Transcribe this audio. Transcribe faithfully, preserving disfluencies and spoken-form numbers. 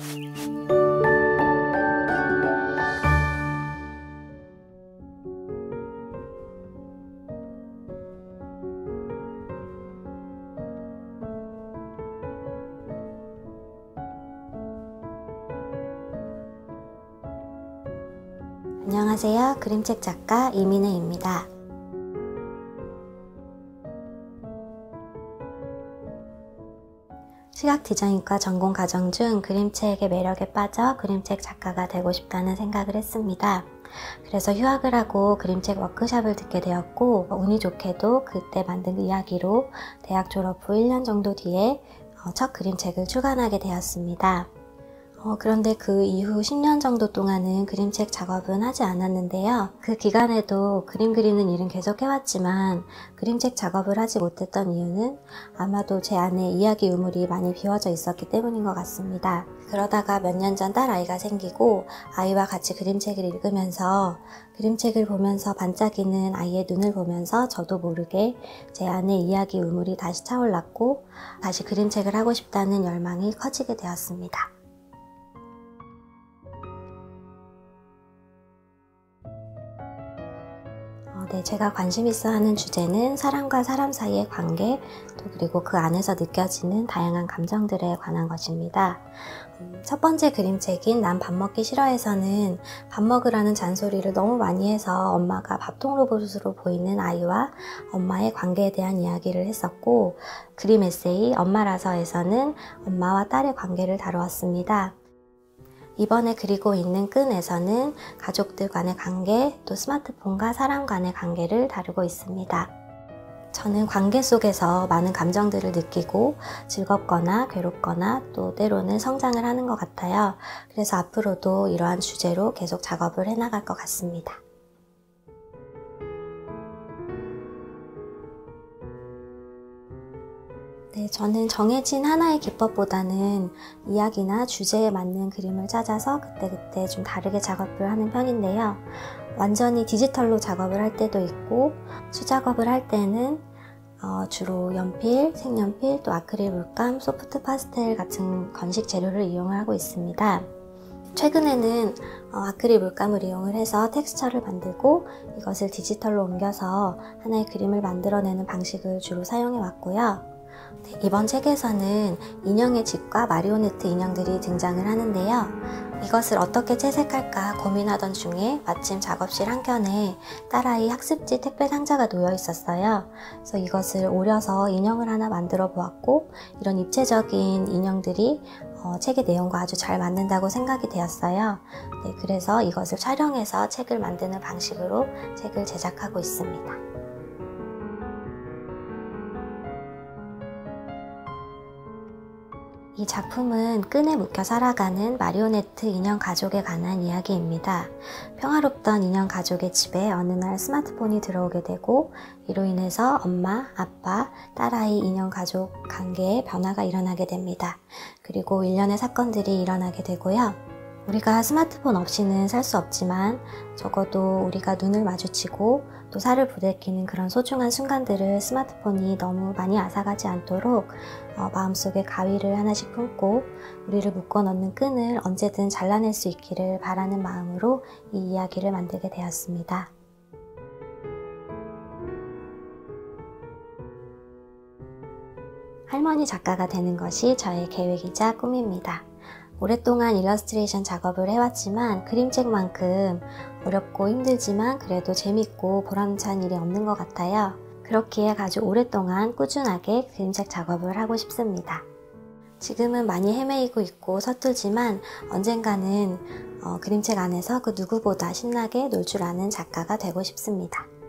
안녕하세요. 그림책 작가 이민혜입니다. 시각디자인과 전공 과정 중 그림책의 매력에 빠져 그림책 작가가 되고 싶다는 생각을 했습니다. 그래서 휴학을 하고 그림책 워크숍을 듣게 되었고, 운이 좋게도 그때 만든 이야기로 대학 졸업 후 일 년 정도 뒤에 첫 그림책을 출간하게 되었습니다. 어, 그런데 그 이후 십 년 정도 동안은 그림책 작업은 하지 않았는데요. 그 기간에도 그림 그리는 일은 계속 해왔지만 그림책 작업을 하지 못했던 이유는 아마도 제 안에 이야기 우물이 많이 비워져 있었기 때문인 것 같습니다. 그러다가 몇 년 전 딸아이가 생기고 아이와 같이 그림책을 읽으면서 그림책을 보면서 반짝이는 아이의 눈을 보면서 저도 모르게 제 안에 이야기 우물이 다시 차올랐고 다시 그림책을 하고 싶다는 열망이 커지게 되었습니다. 네, 제가 관심 있어 하는 주제는 사람과 사람 사이의 관계, 또 그리고 그 안에서 느껴지는 다양한 감정들에 관한 것입니다. 음, 첫 번째 그림책인 난 밥 먹기 싫어에서는 밥 먹으라는 잔소리를 너무 많이 해서 엄마가 밥통 로봇으로 보이는 아이와 엄마의 관계에 대한 이야기를 했었고, 그림 에세이 엄마라서에서는 엄마와 딸의 관계를 다루었습니다. 이번에 그리고 있는 끈에서는 가족들 간의 관계, 또 스마트폰과 사람 간의 관계를 다루고 있습니다. 저는 관계 속에서 많은 감정들을 느끼고 즐겁거나 괴롭거나 또 때로는 성장을 하는 것 같아요. 그래서 앞으로도 이러한 주제로 계속 작업을 해나갈 것 같습니다. 네, 저는 정해진 하나의 기법보다는 이야기나 주제에 맞는 그림을 찾아서 그때그때 좀 다르게 작업을 하는 편인데요. 완전히 디지털로 작업을 할 때도 있고, 수작업을 할 때는 어, 주로 연필, 색연필, 또 아크릴 물감, 소프트 파스텔 같은 건식 재료를 이용을 하고 있습니다. 최근에는 어, 아크릴 물감을 이용을 해서 텍스처를 만들고 이것을 디지털로 옮겨서 하나의 그림을 만들어내는 방식을 주로 사용해 왔고요. 네, 이번 책에서는 인형의 집과 마리오네트 인형들이 등장을 하는데요. 이것을 어떻게 채색할까 고민하던 중에 마침 작업실 한켠에 딸아이 학습지 택배 상자가 놓여 있었어요. 그래서 이것을 오려서 인형을 하나 만들어 보았고, 이런 입체적인 인형들이 어, 책의 내용과 아주 잘 맞는다고 생각이 되었어요. 네, 그래서 이것을 촬영해서 책을 만드는 방식으로 책을 제작하고 있습니다. 이 작품은 끈에 묶여 살아가는 마리오네트 인형 가족에 관한 이야기입니다. 평화롭던 인형 가족의 집에 어느 날 스마트폰이 들어오게 되고, 이로 인해서 엄마, 아빠, 딸아이 인형 가족 관계에 변화가 일어나게 됩니다. 그리고 일련의 사건들이 일어나게 되고요. 우리가 스마트폰 없이는 살 수 없지만 적어도 우리가 눈을 마주치고 또 살을 부대끼는 그런 소중한 순간들을 스마트폰이 너무 많이 앗아가지 않도록 어, 마음속에 가위를 하나씩 품고 우리를 묶어 넣는 끈을 언제든 잘라낼 수 있기를 바라는 마음으로 이 이야기를 만들게 되었습니다. 할머니 작가가 되는 것이 저의 계획이자 꿈입니다. 오랫동안 일러스트레이션 작업을 해왔지만 그림책만큼 어렵고 힘들지만 그래도 재밌고 보람찬 일이 없는 것 같아요. 그렇기에 아주 오랫동안 꾸준하게 그림책 작업을 하고 싶습니다. 지금은 많이 헤매이고 있고 서툴지만 언젠가는 어, 그림책 안에서 그 누구보다 신나게 놀 줄 아는 작가가 되고 싶습니다.